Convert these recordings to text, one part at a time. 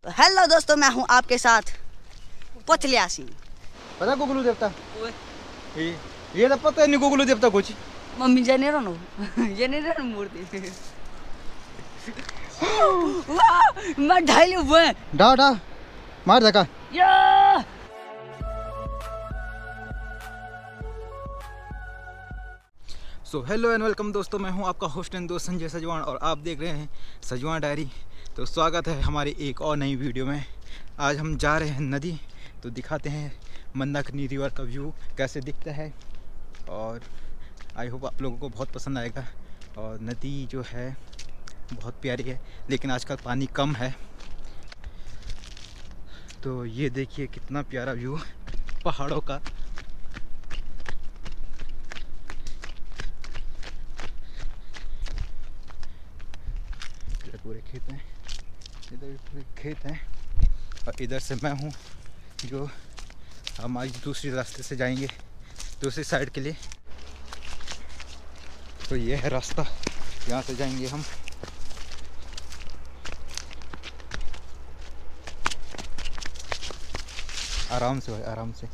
तो हेलो दोस्तों, मैं हूं आपके साथ पतलिया सिंह। पता गुगलू देवता ये तो पता नहीं गुगलू देवता कुछ मम्मी जनेरो नो जनेरो मूर्ति मैं ढाई हुए डा डा मार धक्का। सो हेलो एंड वेलकम दोस्तों, मैं हूं आपका होस्ट एंड दोस्त संजय सजवान और आप देख रहे हैं सजवान डायरी। तो स्वागत है हमारी एक और नई वीडियो में। आज हम जा रहे हैं नदी, तो दिखाते हैं मंदाकिनी रिवर का व्यू कैसे दिखता है और आई होप आप लोगों को बहुत पसंद आएगा। और नदी जो है बहुत प्यारी है, लेकिन आजकल पानी कम है। तो ये देखिए कितना प्यारा व्यू पहाड़ों का। पूरे खेत हैं, इधर भी पूरे खेत हैं और इधर से मैं हूँ जो हम आज दूसरी रास्ते से जाएंगे दूसरी साइड के लिए। तो ये है रास्ता, यहाँ से जाएंगे हम। आराम से भाई, आराम से।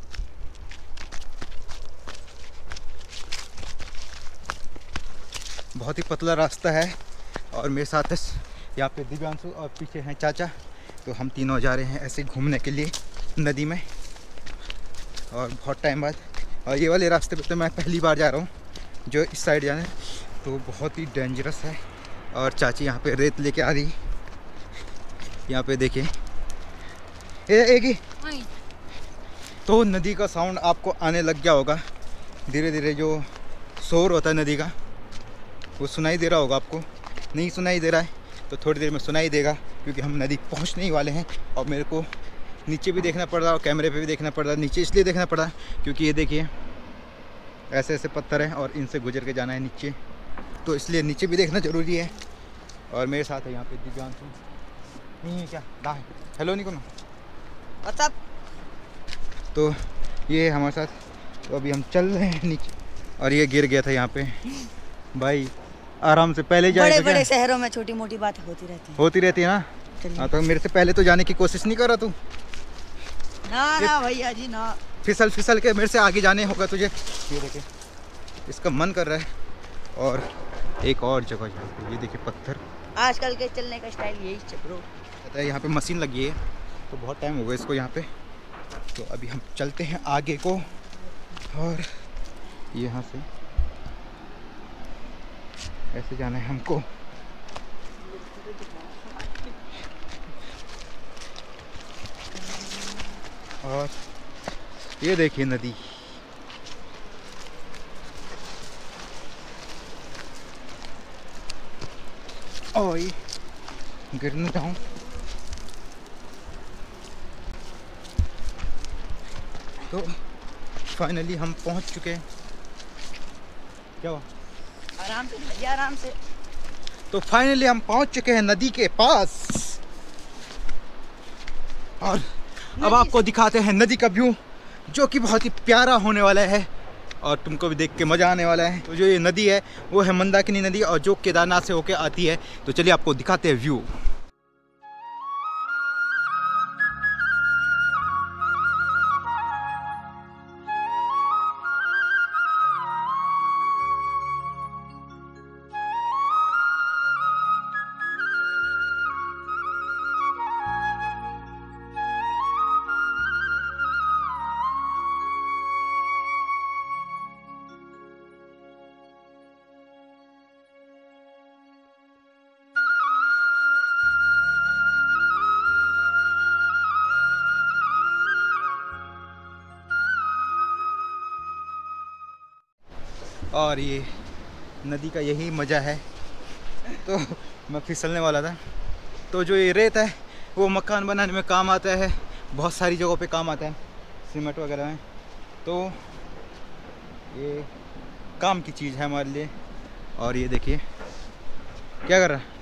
बहुत ही पतला रास्ता है और मेरे साथ यहाँ पे दिव्यांशु और पीछे हैं चाचा। तो हम तीनों जा रहे हैं ऐसे घूमने के लिए नदी में और बहुत टाइम बाद। और ये वाले रास्ते पे तो मैं पहली बार जा रहा हूँ, जो इस साइड जाने, तो बहुत ही डेंजरस है। और चाची यहाँ पे रेत लेके आ रही, यहाँ पे देखिए एक ही। तो नदी का साउंड आपको आने लग गया होगा धीरे धीरे, जो शोर होता है नदी का वो सुनाई दे रहा होगा आपको। नहीं सुनाई दे रहा है तो थोड़ी देर में सुनाई देगा, क्योंकि हम नदी पहुंचने ही वाले हैं। और मेरे को नीचे भी देखना पड़ रहा है और कैमरे पे भी देखना पड़ रहा है। नीचे इसलिए देखना पड़ रहा है क्योंकि ये देखिए ऐसे ऐसे पत्थर हैं और इनसे गुजर के जाना है नीचे, तो इसलिए नीचे भी देखना ज़रूरी है। और मेरे साथ है यहाँ पे दिव्यांशु। नहीं है क्या दा है? हेलो नहीं व्हाट्सअप। तो ये हमारे साथ। तो अभी हम चल रहे हैं नीचे और ये गिर गया था यहाँ पे भाई। आराम से पहले जाए। बड़े बड़े शहरों में छोटी मोटी बातें होती रहती है ना। हाँ, तो मेरे से पहले तो जाने की कोशिश नहीं कर रहा तू। ना भैया जी ना, फिसल के मेरे से आगे जाने होगा तुझे। ये देखे इसका मन कर रहा है। और एक और जगह यहाँ ये देखिए पत्थर। आजकल के चलने का स्टाइल यही चक्रो। पता है यहाँ पे मशीन लगी है, तो बहुत टाइम हो गया इसको यहाँ पे। तो अभी हम चलते हैं आगे को और यहाँ से ऐसे जाना है हमको। और ये देखिए नदी। ओए गिर न जाऊं। तो फाइनली हम पहुंच चुके हैं। क्या हुआ? आराम से भैया, आराम से। तो फाइनली हम पहुंच चुके हैं नदी के पास और अब आपको दिखाते हैं नदी का व्यू, जो कि बहुत ही प्यारा होने वाला है और तुमको भी देख के मज़ा आने वाला है। तो जो ये नदी है वो है मंदाकिनी नदी और जो केदारनाथ से होके आती है। तो चलिए आपको दिखाते हैं व्यू। और ये नदी का यही मज़ा है। तो मैं फिसलने वाला था। तो जो ये रेत है वो मकान बनाने में काम आता है, बहुत सारी जगहों पे काम आता है, सीमेंट वगैरह में। तो ये काम की चीज़ है हमारे लिए। और ये देखिए क्या कर रहा है।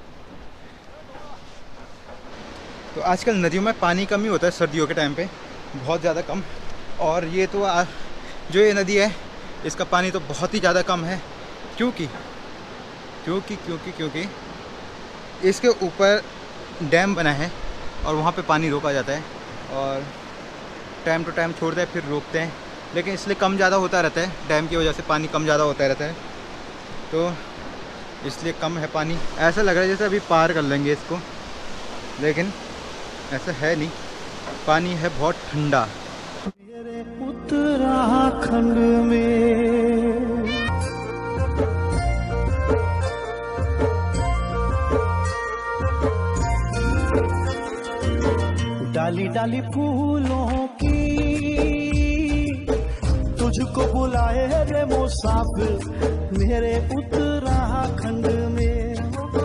तो आजकल नदियों में पानी कम ही होता है सर्दियों के टाइम पे, बहुत ज़्यादा कम। और ये तो जो ये नदी है इसका पानी तो बहुत ही ज़्यादा कम है, क्योंकि क्योंकि क्योंकि क्योंकि इसके ऊपर डैम बना है और वहाँ पे पानी रोका जाता है और टाइम टू टाइम छोड़ते हैं फिर रोकते हैं, लेकिन इसलिए कम ज़्यादा होता रहता है, डैम की वजह से पानी कम ज़्यादा होता रहता है, तो इसलिए कम है पानी। ऐसा लग रहा है जैसे अभी पार कर लेंगे इसको, लेकिन ऐसा है नहीं, पानी है बहुत ठंडा। मेरे उत्तराखंड में डाली डाली फूलों की तुझको बुलाए रे मुसाफिर मेरे उत्तराखंड में।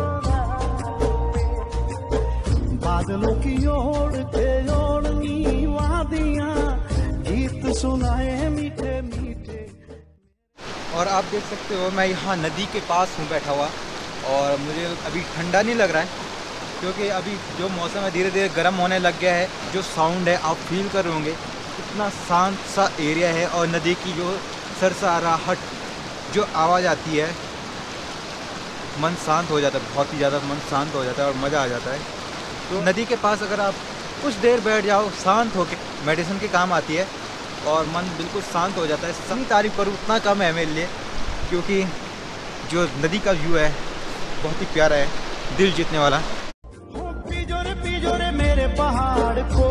बादलों की ओर के ओढ़नी वादियां गीत सुनाए मीठे मीठे। और आप देख सकते हो मैं यहाँ नदी के पास हूँ बैठा हुआ, और मुझे अभी ठंडा नहीं लग रहा है क्योंकि अभी जो मौसम है धीरे धीरे गर्म होने लग गया है। जो साउंड है आप फील कर रहे होंगे, इतना शांत सा एरिया है, और नदी की जो सरसराहट जो आवाज़ आती है, मन शांत हो जाता है, बहुत ही ज़्यादा मन शांत हो जाता है और मज़ा आ जाता है। तो नदी के पास अगर आप कुछ देर बैठ जाओ शांत होकर, मेडिसिन के काम आती है और मन बिल्कुल शांत हो जाता है। जितनी तारीफ़ करूँ उतना कम है मेरे लिए, क्योंकि जो नदी का व्यू है बहुत ही प्यारा है, दिल जीतने वाला। पीजो रे मेरे पहाड़ को,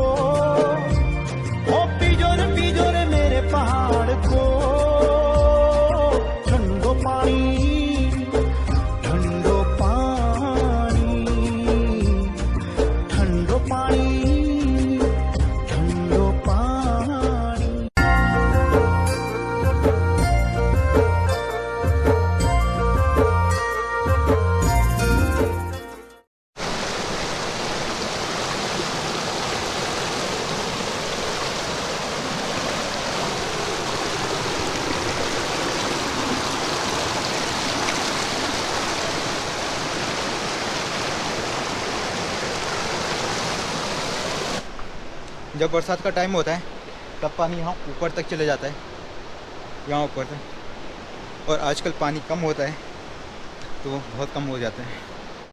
ओ पीजो रे मेरे पहाड़ को, ठंडो पानी ठंडो पानी ठंडो पानी ठंडो पानी। जब बरसात का टाइम होता है तब पानी यहाँ ऊपर तक चले जाता है, यहाँ ऊपर तक, और आजकल पानी कम होता है तो बहुत कम हो जाता है।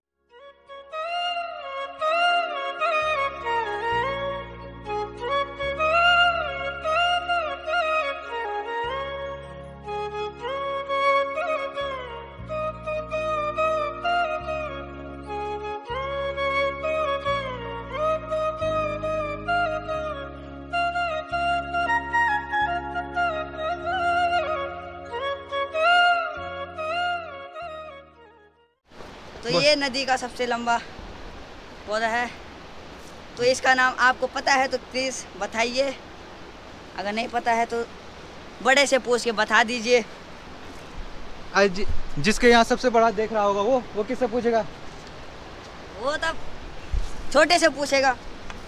तो ये नदी का सबसे लंबा पौधा है, तो इसका नाम आपको पता है तो प्लीज़ बताइए, अगर नहीं पता है तो बड़े से पूछ के बता दीजिए। आज जिसके यहाँ सबसे बड़ा देख रहा होगा वो किससे पूछेगा? वो तब छोटे से पूछेगा।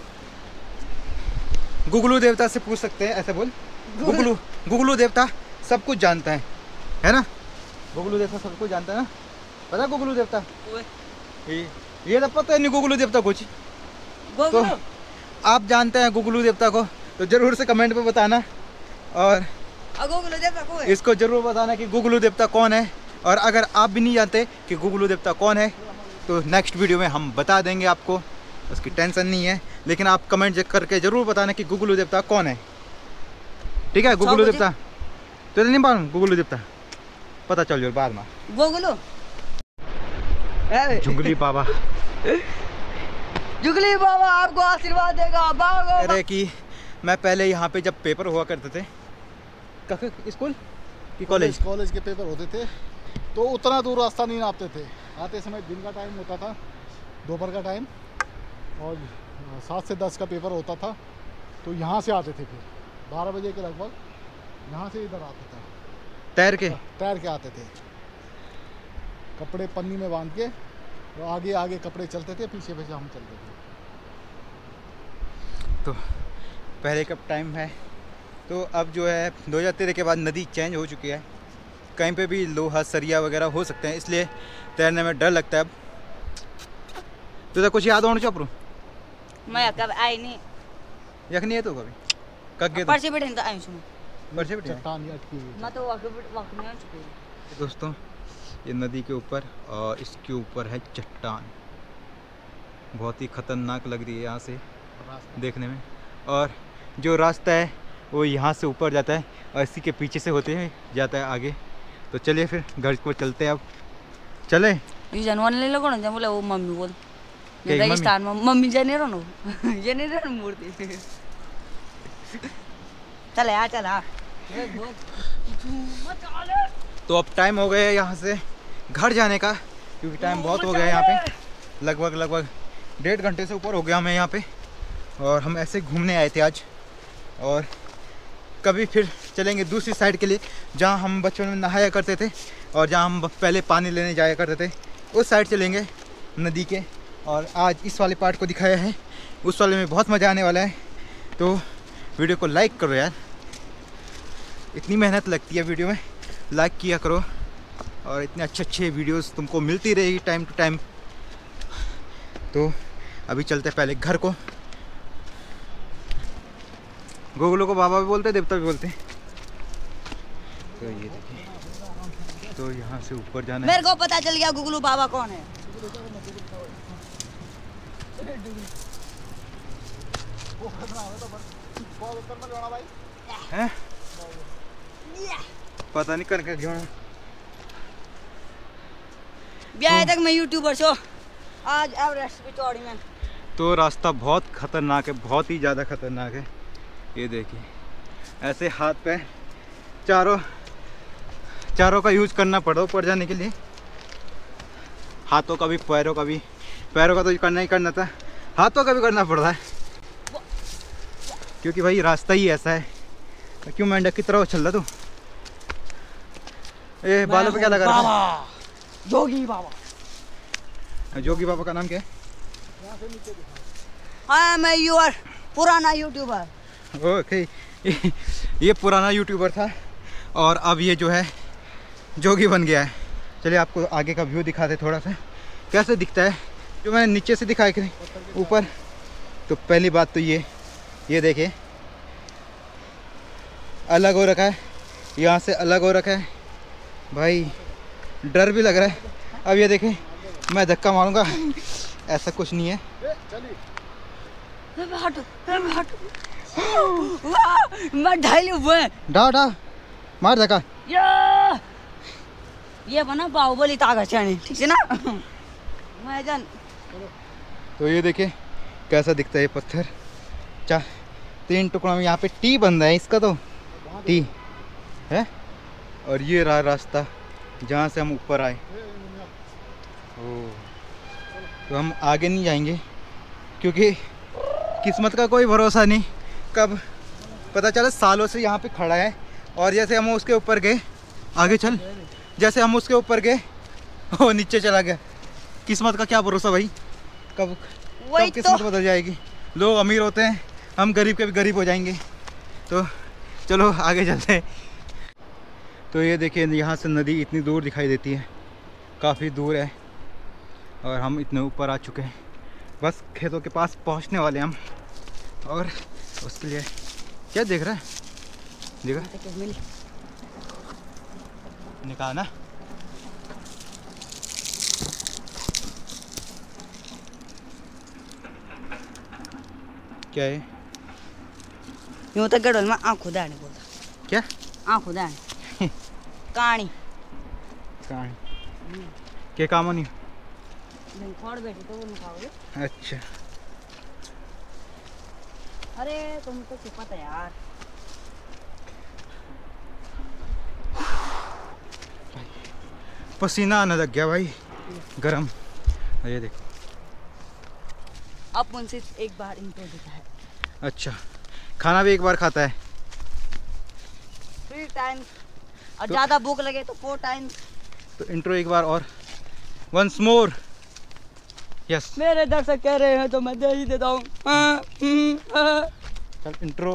गुगलू देवता से पूछ सकते हैं, ऐसे बोल। गुगलू देवता सब कुछ जानता है ना? गुगलू देवता सब कुछ जानता है ना? पता है गुगलू देवता? ये तो पता है नहीं गुगलू देवता कुछ। तो आप जानते हैं गुगलू देवता को तो जरूर से कमेंट पे बताना, और गुगलू देवता कौन है इसको जरूर बताना कि गुगलू देवता कौन है। और अगर आप भी नहीं जानते कि गुगलू देवता कौन है तो नेक्स्ट वीडियो में हम बता देंगे आपको, उसकी टेंशन नहीं है, लेकिन आप कमेंट करके जरूर बताना कि गुगलू देवता कौन है, ठीक है? गुगलू देवता तो नहीं मालूम, गुगलू देवता पता चल जाओ बाद में। गुगलू जुगली बाबा जुगली बाबा आपको आशीर्वाद देगा। अरे कि मैं पहले यहाँ पे जब पेपर हुआ करते थे, स्कूल की कॉलेज के पेपर होते थे तो उतना दूर रास्ता नहीं नापते थे। आते समय दिन का टाइम होता था, दोपहर का टाइम, और 7 से 10 का पेपर होता था, तो यहाँ से आते थे। फिर 12 बजे के लगभग यहाँ से इधर आते थे, तैर के आते थे, कपड़े पन्नी में बांध के, तो आगे आगे कपड़े चलते थे, पीछे पीछे हम चलते थे। तो पहले का टाइम है, तो अब जो है 2013 के बाद नदी चेंज हो चुकी है, कहीं पे भी लोहा सरिया वगैरह हो सकते हैं, इसलिए तैरने में डर लगता है। अब तो कुछ याद होना चाहिए मैं कब आई नहीं यखनी है तो कभी कगे तो परसे बैठे तो आई सुनो परसे बैठे चट्टान अटकी हुई मैं तो वक्त में आ चुकी हूं। दोस्तों, ये नदी के ऊपर और इसके ऊपर है चट्टान, बहुत ही ख़तरनाक लग रही है यहाँ से रास्ता देखने में। और जो रास्ता है वो यहाँ से ऊपर जाता है और इसी के पीछे से होते हुए जाता है आगे। तो चलिए फिर घर को चलते हैं अब। चले ये जानवर ले लो ना, बोले वो मम्मी बोल क्या ये रेगिस्तान में मम्मी जाने रहो ना जाने रहो मूर्ति चले आ चला। तो अब टाइम हो गया है यहाँ से घर जाने का, क्योंकि टाइम बहुत हो गया है यहाँ पे। लगभग 1.5 घंटे से ऊपर हो गया हमें यहाँ पे। और हम ऐसे घूमने आए थे आज, और कभी फिर चलेंगे दूसरी साइड के लिए जहाँ हम बचपन में नहाया करते थे और जहाँ हम पहले पानी लेने जाया करते थे, उस साइड चलेंगे नदी के। और आज इस वाले पार्ट को दिखाया है, उस वाले में बहुत मज़ा आने वाला है। तो वीडियो को लाइक करो यार, इतनी मेहनत लगती है वीडियो में, लाइक किया करो। और इतने अच्छे वीडियोस तुमको मिलती रहेगी टाइम टू टाइम। तो अभी चलते पहले घर को। गोगलो को बाबा भी बोलते, देवता भी बोलते। तो ये देखिए, तो यहाँ से ऊपर जाना है। मेरे को पता चल गया गुगलू बाबा कौन है। हैं? पता नहीं करके क्यों। ब्याह तक मैं यूट्यूबर छो, आज एवरेस्ट की चौड़ी में। तो रास्ता बहुत ख़तरनाक है, बहुत ही ज़्यादा ख़तरनाक है। ये देखिए, ऐसे हाथ पे चारों का यूज़ करना पड़ा ऊपर जाने के लिए। हाथों का भी, पैरों का भी। पैरों का तो करना ही करना था, हाथों का भी करना पड़ रहा है, क्योंकि भाई रास्ता ही ऐसा है। क्यों मेंढक की तरह चल रहा तू? ए बालों पे क्या लगा रहा है? जोगी बाबा। जोगी बाबा का नाम क्या है? हाँ मैं यूर पुराना यूट्यूबर। ओके, ये पुराना यूट्यूबर था और अब ये जो है जोगी बन गया है। चलिए आपको आगे का व्यू दिखाते थोड़ा सा कैसे दिखता है, जो मैंने नीचे से दिखाया कि ऊपर। तो पहली बात तो ये देखिए, अलग हो रखा है, यहाँ से अलग हो रखा है भाई, डर भी लग रहा है। अब ये देखें, मैं धक्का मारूंगा, ऐसा कुछ नहीं है। मैं ढाई हुए डा मार धक्का। ये बना बाहुबली ताकत है, ठीक है ना मैं जान। तो ये देखिए कैसा दिखता है ये पत्थर। 3 टुकड़ों में यहाँ पे टी बन रहा है, इसका तो टी है। और ये रहा रास्ता जहाँ से हम ऊपर आए। तो हम आगे नहीं जाएंगे, क्योंकि किस्मत का कोई भरोसा नहीं, कब पता चला। सालों से यहाँ पे खड़ा है और जैसे हम उसके ऊपर गए, आगे चल, जैसे हम उसके ऊपर गए वो नीचे चला गया। किस्मत का क्या भरोसा भाई, कब किस्मत बदल जाएगी। लोग अमीर होते हैं, हम गरीब के भी गरीब हो जाएंगे। तो चलो आगे चलते हैं। तो ये देखिए, यहाँ से नदी इतनी दूर दिखाई देती है, काफ़ी दूर है। और हम इतने ऊपर आ चुके हैं, बस खेतों के पास पहुँचने वाले हम। और उसके लिए क्या देख रहा है, देखा निकाल ना। क्या है? यूं तो गड़ोल में आँख खुदा नहीं बोलता। क्या आँख खुदा नहीं कहानी क्या काम नहीं? खोड़ बैठी तो वो निकालोगे। अच्छा, अरे तुम तो पता है यार। पसीना आने लग गया भाई, गरम। ये देखो, अब उनसे एक बार इंट्रो देता है। अच्छा, खाना भी एक बार खाता है? 3 टाइम्स, और ज़्यादा भूख लगे तो 4 टाइम्स। तो इंट्रो एक बार और, वंस मोर। यस, मेरे दर्शक कह रहे हैं तो मैं दे ही देता हूँ। चल इंट्रो।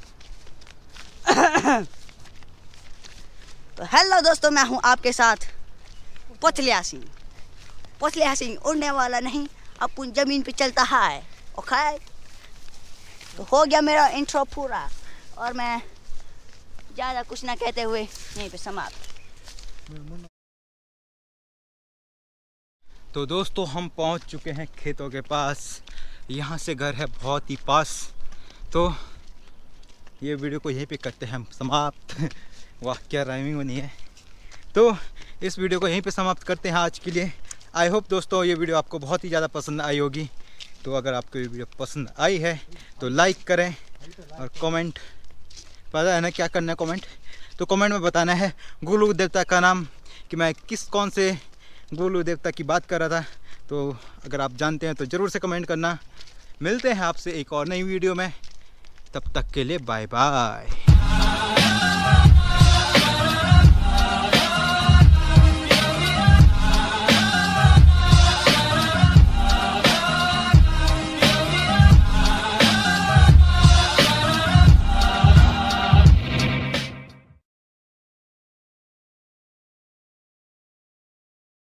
तो हेलो दोस्तों, मैं हूँ आपके साथ पतलिया सिंह। पतलिया सिंह उड़ने वाला नहीं, अपन जमीन पे चलता है। ओके, तो हो गया मेरा इंट्रो पूरा, और मैं ज़्यादा कुछ ना कहते हुए यहीं पे समाप्त। तो दोस्तों हम पहुंच चुके हैं खेतों के पास। यहाँ से घर है बहुत ही पास। तो ये वीडियो को यहीं पे करते हैं हम समाप्त। वाह क्या राइमिंग बनी है। तो इस वीडियो को यहीं पे समाप्त करते हैं आज के लिए। आई होप दोस्तों ये वीडियो आपको बहुत ही ज़्यादा पसंद आई होगी। तो अगर आपको ये वीडियो पसंद आई है तो लाइक करें और कमेंट, पता है ना क्या करना है कमेंट, तो कमेंट में बताना है गोलू देवता का नाम, कि मैं कौन से गोलू देवता की बात कर रहा था। तो अगर आप जानते हैं तो ज़रूर से कमेंट करना। मिलते हैं आपसे एक और नई वीडियो में, तब तक के लिए बाय बाय।